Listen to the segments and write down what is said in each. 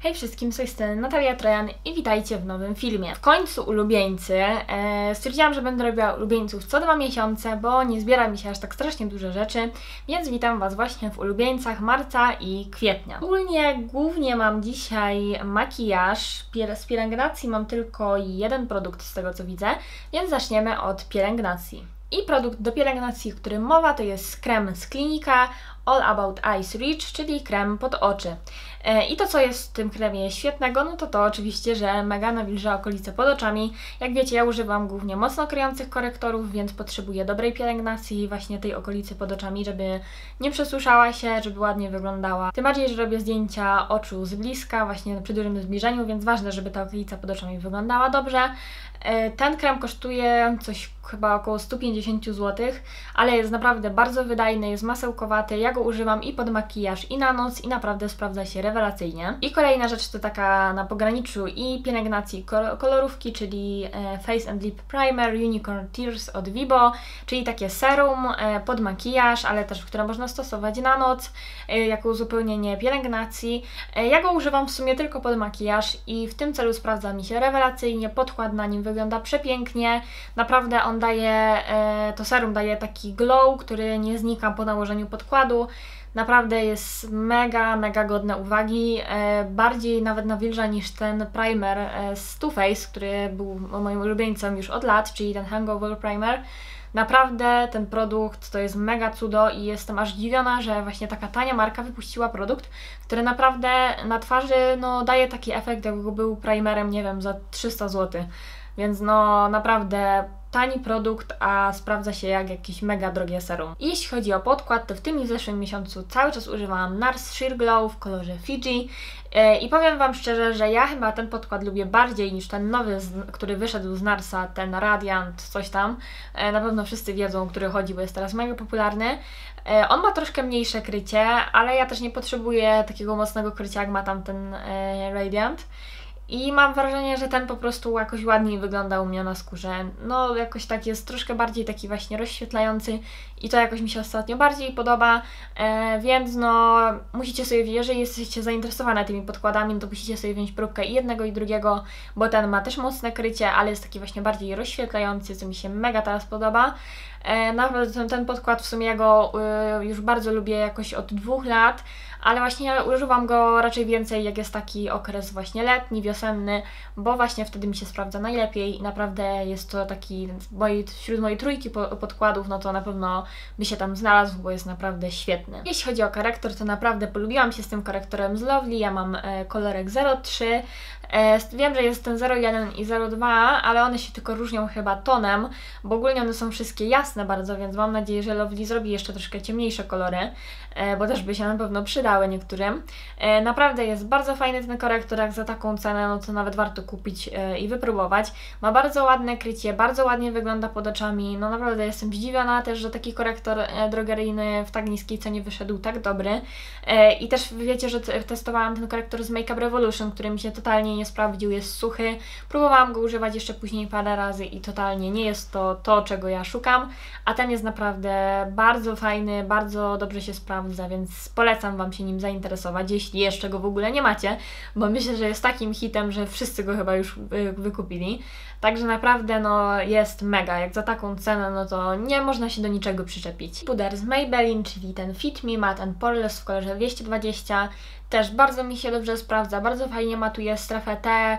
Hej wszystkim, z tej strony Natalia Trojan i witajcie w nowym filmie. W końcu ulubieńcy. Stwierdziłam, że będę robiła ulubieńców co 2 miesiące, bo nie zbiera mi się aż tak strasznie dużo rzeczy, więc witam Was właśnie w ulubieńcach marca i kwietnia. Głównie mam dzisiaj makijaż. Z pielęgnacji mam tylko jeden produkt z tego co widzę, więc zaczniemy od pielęgnacji. I produkt do pielęgnacji, o którym mowa, to jest krem z Klinika All About Eyes Rich, czyli krem pod oczy. I to, co jest w tym kremie świetnego, no to oczywiście, że mega nawilża okolice pod oczami. Jak wiecie, ja używam głównie mocno kryjących korektorów, więc potrzebuję dobrej pielęgnacji właśnie tej okolicy pod oczami, żeby nie przesuszała się, żeby ładnie wyglądała. Tym bardziej, że robię zdjęcia oczu z bliska, właśnie przy dużym zbliżeniu, więc ważne, żeby ta okolica pod oczami wyglądała dobrze. Ten krem kosztuje coś chyba około 150 zł, ale jest naprawdę bardzo wydajny, jest masełkowaty. Ja go używam i pod makijaż, i na noc, i naprawdę sprawdza się rewelacyjnie. I kolejna rzecz to taka na pograniczu i pielęgnacji, i kolorówki, czyli Face and Lip Primer Unicorn Tears od Vibo, czyli takie serum pod makijaż, ale też które można stosować na noc jako uzupełnienie pielęgnacji. Ja go używam w sumie tylko pod makijaż i w tym celu sprawdza mi się rewelacyjnie, podkład na nim wygląda przepięknie, naprawdę on daje, to serum daje taki glow, który nie znika po nałożeniu podkładu. Naprawdę jest mega godne uwagi, bardziej nawet nawilża niż ten primer z Too Faced, który był moim ulubieńcem już od lat, czyli ten Hangover Primer. Naprawdę ten produkt to jest mega cudo i jestem aż zdziwiona, że właśnie taka tania marka wypuściła produkt, który naprawdę na twarzy daje taki efekt, jakby był primerem, nie wiem, za 300 zł. Więc naprawdę tani produkt, a sprawdza się jak jakieś mega drogie serum. I jeśli chodzi o podkład, to w tym i w zeszłym miesiącu cały czas używałam NARS Sheer Glow w kolorze Fiji. I powiem Wam szczerze, że ja chyba ten podkład lubię bardziej niż ten nowy, który wyszedł z NARSa, ten Radiant, coś tam. Na pewno wszyscy wiedzą, o który chodzi, bo jest teraz mega popularny. On ma troszkę mniejsze krycie, ale ja też nie potrzebuję takiego mocnego krycia, jak ma tam ten Radiant. I mam wrażenie, że ten po prostu jakoś ładniej wygląda u mnie na skórze. Jakoś tak jest troszkę bardziej taki właśnie rozświetlający i to jakoś mi się ostatnio bardziej podoba, więc musicie sobie, jeżeli jesteście zainteresowane tymi podkładami, to musicie sobie wziąć próbkę i jednego i drugiego, bo ten ma też mocne krycie, ale jest taki właśnie bardziej rozświetlający, co mi się mega teraz podoba. Naprawdę ten podkład w sumie ja go już bardzo lubię jakoś od 2 lat, ale właśnie używam go raczej więcej jak jest taki okres właśnie letni, wiosenny, bo właśnie wtedy mi się sprawdza najlepiej i naprawdę jest to taki wśród mojej trójki podkładów, to na pewno by się tam znalazł, bo jest naprawdę świetny. Jeśli chodzi o korektor, to naprawdę polubiłam się z tym korektorem z Lovely, ja mam kolorek 03. Wiem, że jest ten 01 i 02, ale one się tylko różnią chyba tonem, bo ogólnie one są wszystkie jasne bardzo, więc mam nadzieję, że Lovely zrobi jeszcze troszkę ciemniejsze kolory, bo też by się na pewno przydały niektórym. Naprawdę jest bardzo fajny ten korektor, jak za taką cenę, to nawet warto kupić i wypróbować. Ma bardzo ładne krycie, bardzo ładnie wygląda pod oczami, naprawdę jestem zdziwiona też, że taki korektor drogeryjny w tak niskiej cenie wyszedł tak dobry. I też wiecie, że testowałam ten korektor z Makeup Revolution, który mi się totalnie nie sprawdził, jest suchy. Próbowałam go używać jeszcze później parę razy i totalnie nie jest to, czego ja szukam, a ten jest naprawdę bardzo fajny, bardzo dobrze się sprawdza, więc polecam Wam się nim zainteresować, jeśli jeszcze go w ogóle nie macie, bo myślę, że jest takim hitem, że wszyscy go chyba już wykupili. Także naprawdę jest mega, jak za taką cenę, to nie można się do niczego przyczepić. Puder z Maybelline, czyli ten Fit Me Matte and Poreless w kolorze 220. Też bardzo mi się dobrze sprawdza, bardzo fajnie matuje strefę T,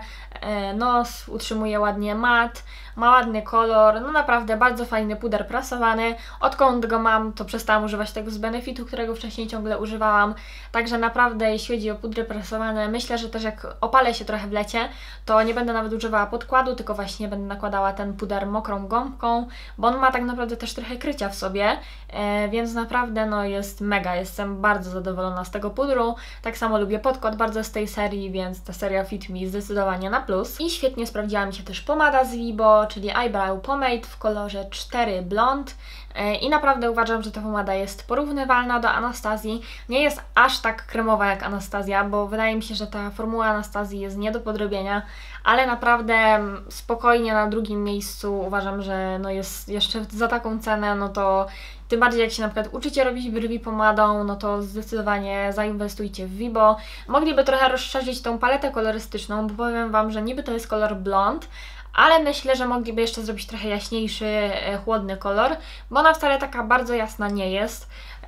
nos utrzymuje ładnie mat, ma ładny kolor, naprawdę bardzo fajny puder prasowany. Odkąd go mam, to przestałam używać tego z Benefitu, którego wcześniej ciągle używałam, także naprawdę jeśli chodzi o pudry prasowane, myślę, że też jak opalę się trochę w lecie, to nie będę nawet używała podkładu, tylko właśnie będę nakładała ten puder mokrą gąbką, bo on ma tak naprawdę też trochę krycia w sobie, więc naprawdę jest mega, jestem bardzo zadowolona z tego pudru. Tak samo lubię podkład bardzo z tej serii, więc ta seria Fit Me zdecydowanie na plus. I świetnie sprawdziła mi się też pomada z Vibo, czyli Eyebrow Pomade w kolorze 4 Blonde. I naprawdę uważam, że ta pomada jest porównywalna do Anastazji. Nie jest aż tak kremowa jak Anastazja, bo wydaje mi się, że ta formuła Anastazji jest nie do podrobienia, ale naprawdę spokojnie na drugim miejscu uważam, że jest jeszcze za taką cenę, to Tym bardziej jak się na przykład uczycie robić brwi pomadą, no to zdecydowanie zainwestujcie w Vibo. Mogliby trochę rozszerzyć tą paletę kolorystyczną, bo powiem Wam, że niby to jest kolor blond, ale myślę, że mogliby jeszcze zrobić trochę jaśniejszy, chłodny kolor, bo ona wcale taka bardzo jasna nie jest.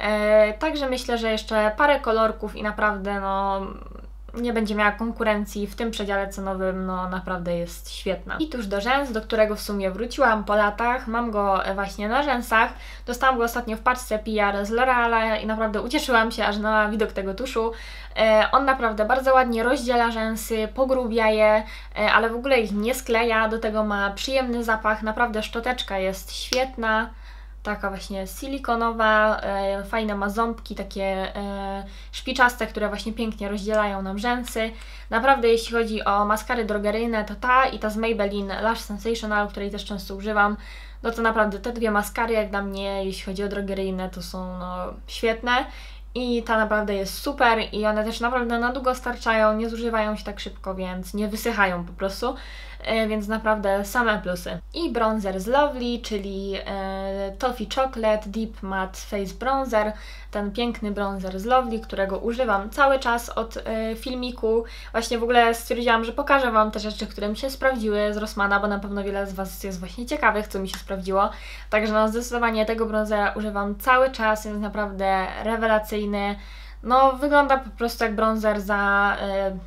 Także myślę, że jeszcze parę kolorków i naprawdę no nie będzie miała konkurencji w tym przedziale cenowym, no naprawdę jest świetna. I tuż do rzęs, do którego w sumie wróciłam po latach, mam go właśnie na rzęsach. Dostałam go ostatnio w paczce PR z L'Oreala i naprawdę ucieszyłam się aż na widok tego tuszu. On naprawdę bardzo ładnie rozdziela rzęsy, pogrubia je, ale w ogóle ich nie skleja, do tego ma przyjemny zapach, naprawdę szczoteczka jest świetna. Taka właśnie silikonowa, fajne ma ząbki, takie szpiczaste, które właśnie pięknie rozdzielają nam rzęsy. Naprawdę jeśli chodzi o maskary drogeryjne, to ta i ta z Maybelline Lash Sensational, której też często używam, no to naprawdę te dwie maskary jak dla mnie, jeśli chodzi o drogeryjne, to są no, świetne. I ta naprawdę jest super i one też naprawdę na długo starczają, nie zużywają się tak szybko, więc nie wysychają po prostu, więc naprawdę same plusy. I bronzer z Lovely, czyli Toffee Chocolate Deep Matte Face Bronzer, ten piękny bronzer z Lovely, którego używam cały czas od filmiku. Właśnie w ogóle stwierdziłam, że pokażę Wam te rzeczy, które mi się sprawdziły z Rossmana, bo na pewno wiele z Was jest właśnie ciekawych, co mi się sprawdziło. Także no zdecydowanie tego bronzera używam cały czas, jest naprawdę rewelacyjny. No wygląda po prostu jak bronzer za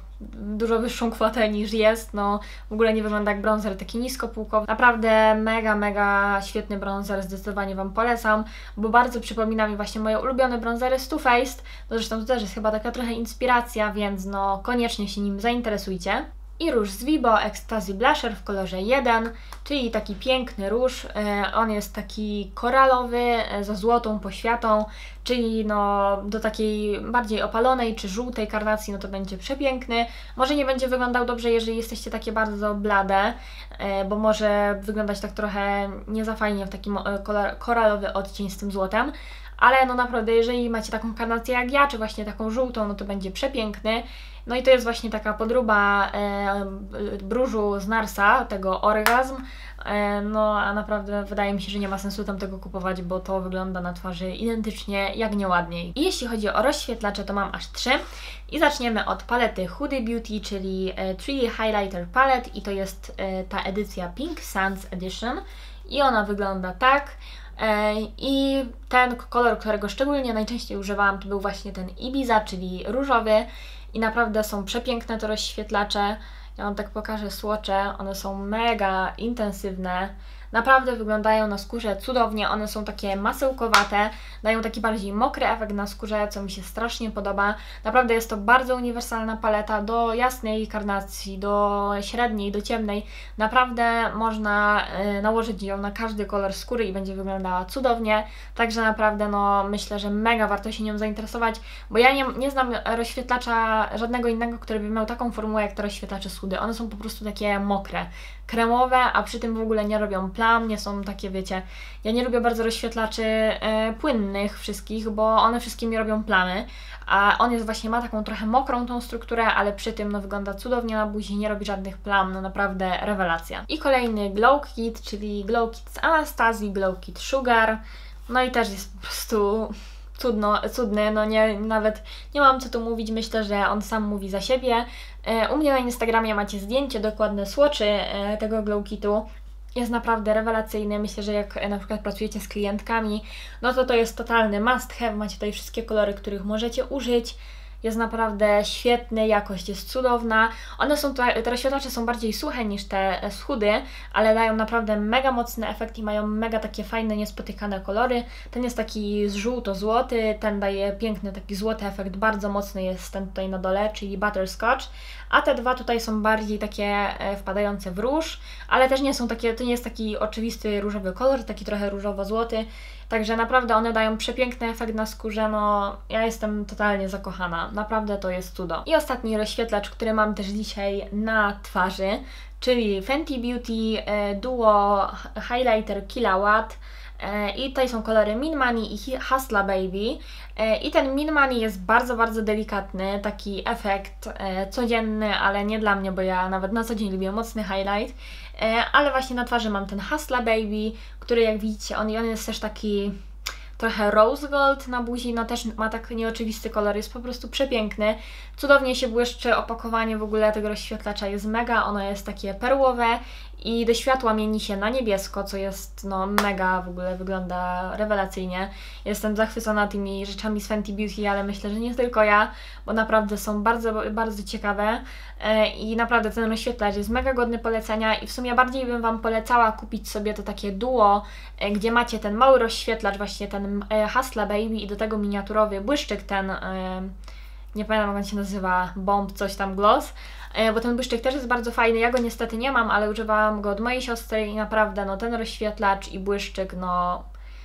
dużo wyższą kwotę niż jest, no w ogóle nie wygląda jak bronzer taki niskopółkowy. Naprawdę mega świetny bronzer, zdecydowanie Wam polecam, bo bardzo przypomina mi właśnie moje ulubione bronzery z Too Faced, no zresztą to też jest chyba taka trochę inspiracja, więc no koniecznie się nim zainteresujcie. I róż z Vibo Ecstasy Blusher w kolorze 1, czyli taki piękny róż. On jest taki koralowy, ze złotą poświatą, czyli no do takiej bardziej opalonej czy żółtej karnacji, no to będzie przepiękny. Może nie będzie wyglądał dobrze, jeżeli jesteście takie bardzo blade, bo może wyglądać tak trochę nie za fajnie w taki koralowy odcień z tym złotem. Ale no naprawdę, jeżeli macie taką karnację jak ja, czy właśnie taką żółtą, no to będzie przepiękny. No i to jest właśnie taka podróba różu z Narsa, tego Orgasm. No a naprawdę wydaje mi się, że nie ma sensu tam tego kupować, bo to wygląda na twarzy identycznie, jak nie ładniej. I jeśli chodzi o rozświetlacze, to mam aż 3. I zaczniemy od palety Huda Beauty, czyli 3D Highlighter Palette i to jest ta edycja Pink Sands Edition. I ona wygląda tak. I ten kolor, którego szczególnie najczęściej używałam, to był właśnie ten Ibiza, czyli różowy. I naprawdę są przepiękne te rozświetlacze. Ja Wam tak pokażę swatche, one są mega intensywne. Naprawdę wyglądają na skórze cudownie, one są takie masełkowate, dają taki bardziej mokry efekt na skórze, co mi się strasznie podoba. Naprawdę jest to bardzo uniwersalna paleta, do jasnej karnacji, do średniej, do ciemnej. Naprawdę można nałożyć ją na każdy kolor skóry i będzie wyglądała cudownie. Także naprawdę no myślę, że mega warto się nią zainteresować, bo ja nie znam rozświetlacza żadnego innego, który by miał taką formułę jak te rozświetlacze z Hudy. One są po prostu takie mokre, kremowe, a przy tym w ogóle nie robią plam, nie są takie, wiecie, ja nie lubię bardzo rozświetlaczy płynnych wszystkich, bo one wszystkimi robią plamy, a on jest właśnie, ma taką trochę mokrą tą strukturę, ale przy tym no wygląda cudownie na buzi, nie robi żadnych plam, no naprawdę rewelacja. I kolejny Glow Kit, czyli Glow Kit z Anastazji, Glow Kit Sugar, no i też jest po prostu cudny, no nawet nie mam co tu mówić, myślę, że on sam mówi za siebie. U mnie na Instagramie macie zdjęcie, dokładne swatchy tego Glow Kitu. Jest naprawdę rewelacyjny, myślę, że jak na przykład pracujecie z klientkami, no to jest totalny must have, macie tutaj wszystkie kolory, których możecie użyć. Jest naprawdę świetny, jakość jest cudowna. Te rozświetlacze są bardziej suche niż te z Hudy, ale dają naprawdę mega mocny efekt i mają mega takie fajne, niespotykane kolory. Ten jest taki żółto-złoty, ten daje piękny taki złoty efekt, bardzo mocny jest ten tutaj na dole, czyli Butterscotch. A te dwa tutaj są bardziej takie wpadające w róż, ale też nie są takie, to nie jest taki oczywisty różowy kolor, taki trochę różowo-złoty. Także naprawdę one dają przepiękny efekt na skórze, no ja jestem totalnie zakochana, naprawdę to jest cudo. I ostatni rozświetlacz, który mam też dzisiaj na twarzy, czyli Fenty Beauty Duo Highlighter Killawatt. I tutaj są kolory Min Money i Hustla Baby. I ten Min Money jest bardzo delikatny, taki efekt codzienny, ale nie dla mnie, bo ja nawet na co dzień lubię mocny highlight. Ale właśnie na twarzy mam ten Hustla Baby, który jak widzicie, on jest też taki trochę rose gold na buzi, no też ma tak nieoczywisty kolor, jest po prostu przepiękny. Cudownie się błyszczy, opakowanie w ogóle tego rozświetlacza jest mega, ono jest takie perłowe i do światła mieni się na niebiesko, co jest no mega, w ogóle wygląda rewelacyjnie. Jestem zachwycona tymi rzeczami z Fenty Beauty, ale myślę, że nie tylko ja, bo naprawdę są bardzo, bardzo ciekawe i naprawdę ten rozświetlacz jest mega godny polecenia i w sumie bardziej bym Wam polecała kupić sobie to takie duo, gdzie macie ten mały rozświetlacz, właśnie ten Hustla Baby i do tego miniaturowy błyszczyk, ten nie pamiętam jak on się nazywa, Bomb coś tam Gloss, bo ten błyszczyk też jest bardzo fajny, ja go niestety nie mam, ale używałam go od mojej siostry i naprawdę no ten rozświetlacz i błyszczyk no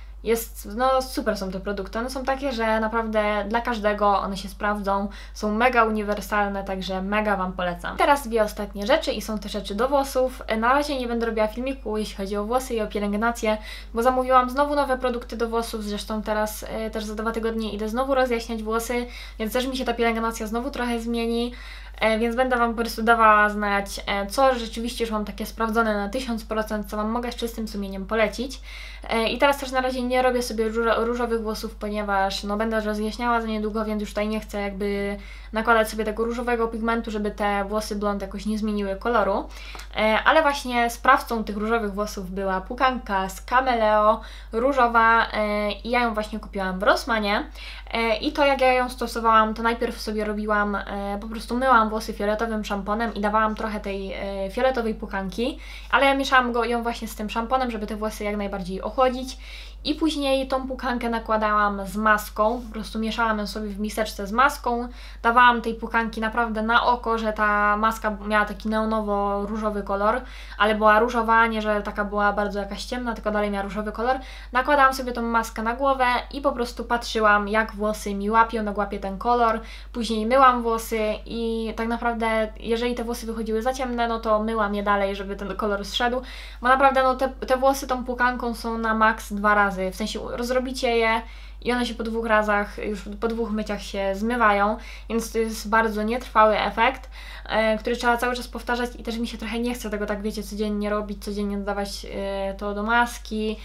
super są te produkty, one są takie, że naprawdę dla każdego one się sprawdzą, są mega uniwersalne, także mega Wam polecam. Teraz dwie ostatnie rzeczy i są to rzeczy do włosów. Na razie nie będę robiła filmiku, jeśli chodzi o włosy i o pielęgnację, bo zamówiłam znowu nowe produkty do włosów, zresztą teraz też za 2 tygodnie idę znowu rozjaśniać włosy, więc też mi się ta pielęgnacja znowu trochę zmieni. Więc będę Wam po prostu dawała znać, co rzeczywiście już mam takie sprawdzone na 1000%, co Wam mogę z czystym sumieniem polecić. I teraz też na razie nie robię sobie różowych włosów, ponieważ no będę rozjaśniała za niedługo, więc już tutaj nie chcę jakby nakładać sobie tego różowego pigmentu, żeby te włosy blond jakoś nie zmieniły koloru. Ale właśnie sprawcą tych różowych włosów była pukanka z Cameleo, różowa i ja ją właśnie kupiłam w Rossmanie. I to jak ja ją stosowałam, to najpierw sobie robiłam, po prostu myłam włosy fioletowym szamponem i dawałam trochę tej fioletowej pukanki, ale ja mieszałam ją właśnie z tym szamponem, żeby te włosy jak najbardziej ochłodzić. I później tą pukankę nakładałam z maską, po prostu mieszałam ją sobie w miseczce z maską, dawałam tej pukanki naprawdę na oko, że ta maska miała taki neonowo-różowy kolor, ale była różowa, nie że taka była bardzo jakaś ciemna, tylko dalej miała różowy kolor. Nakładałam sobie tą maskę na głowę i po prostu patrzyłam, jak włosy mi łapią, jak łapie ten kolor. Później myłam włosy i tak naprawdę, jeżeli te włosy wychodziły za ciemne, no to myłam je dalej, żeby ten kolor zszedł, bo naprawdę no te włosy tą pukanką są na maks 2 razy. W sensie rozrobicie je i one się po 2 razach, już po 2 myciach się zmywają, więc to jest bardzo nietrwały efekt, który trzeba cały czas powtarzać i też mi się trochę nie chce tego tak, wiecie, codziennie robić, codziennie dodawać to do maski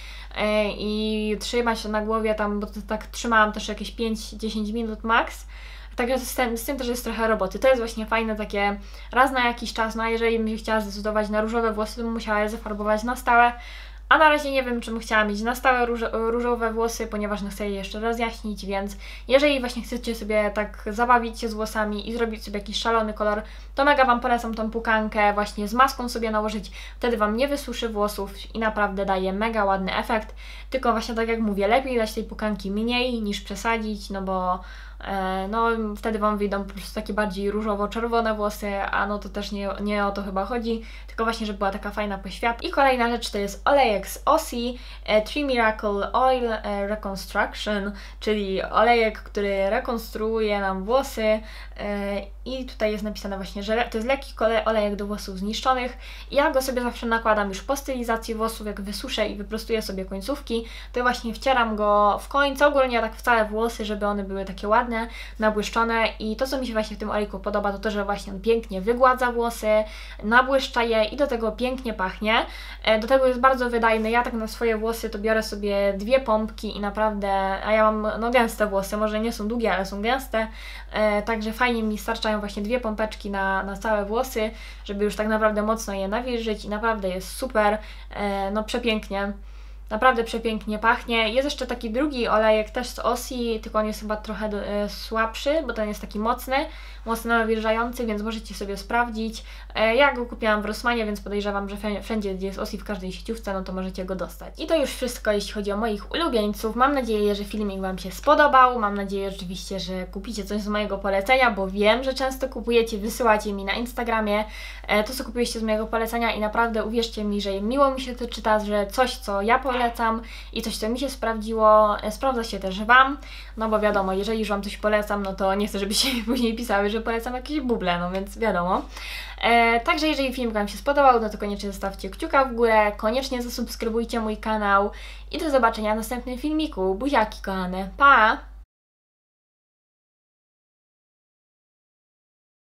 i trzymać to na głowie tam, bo to tak trzymałam też jakieś 5-10 minut max. Także z tym też jest trochę roboty. To jest właśnie fajne takie raz na jakiś czas, no a jeżeli bym się chciała zdecydować na różowe włosy, to bym musiała je zafarbować na stałe. A na razie nie wiem, czym chciałam mieć na stałe różowe włosy, ponieważ no chcę je jeszcze rozjaśnić, więc jeżeli właśnie chcecie sobie tak zabawić się z włosami i zrobić sobie jakiś szalony kolor, to mega Wam polecam tą pukankę właśnie z maską sobie nałożyć, wtedy Wam nie wysuszy włosów i naprawdę daje mega ładny efekt, tylko właśnie tak jak mówię, lepiej dać tej pukanki mniej niż przesadzić, no bo no wtedy Wam wyjdą po prostu takie bardziej różowo-czerwone włosy, a no to też nie o to chyba chodzi, tylko właśnie, żeby była taka fajna poświatka. I kolejna rzecz to jest olejek z Ossie, Tree Miracle Oil Reconstruction, czyli olejek, który rekonstruuje nam włosy i tutaj jest napisane właśnie, że to jest lekki olejek do włosów zniszczonych. Ja go sobie zawsze nakładam już po stylizacji włosów, jak wysuszę i wyprostuję sobie końcówki, to właśnie wcieram go w końcu, ogólnie tak w całe włosy, żeby one były takie ładne, nabłyszczone i to, co mi się właśnie w tym olejku podoba, to to, że właśnie on pięknie wygładza włosy, nabłyszcza je i do tego pięknie pachnie. Do tego jest bardzo wydajny. Ja tak na swoje włosy to biorę sobie 2 pompki i naprawdę, a ja mam no gęste włosy, może nie są długie, ale są gęste, także fajnie mi starczają właśnie 2 pompeczki na całe włosy, żeby już tak naprawdę mocno je nawilżyć i naprawdę jest super, no przepięknie. Naprawdę przepięknie pachnie. Jest jeszcze taki drugi olejek też z Ossie, tylko on jest chyba trochę słabszy, bo ten jest taki mocno nawilżający, więc możecie sobie sprawdzić. Ja go kupiłam w Rossmanie, więc podejrzewam, że wszędzie, gdzie jest Ossie, w każdej sieciówce, no to możecie go dostać. I to już wszystko, jeśli chodzi o moich ulubieńców. Mam nadzieję, że filmik Wam się spodobał. Mam nadzieję oczywiście, że kupicie coś z mojego polecenia, bo wiem, że często kupujecie, wysyłacie mi na Instagramie to, co kupiliście z mojego polecenia i naprawdę uwierzcie mi, że miło mi się to czyta, że coś, co ja polecam i coś, co mi się sprawdziło, sprawdza się też Wam, no bo wiadomo, jeżeli już Wam coś polecam, no to nie chcę, żebyście mi później pisały, że polecam jakieś buble, no więc wiadomo. Także jeżeli film Wam się spodobał, no to koniecznie zostawcie kciuka w górę, koniecznie zasubskrybujcie mój kanał i do zobaczenia w następnym filmiku. Buziaki kochane, pa!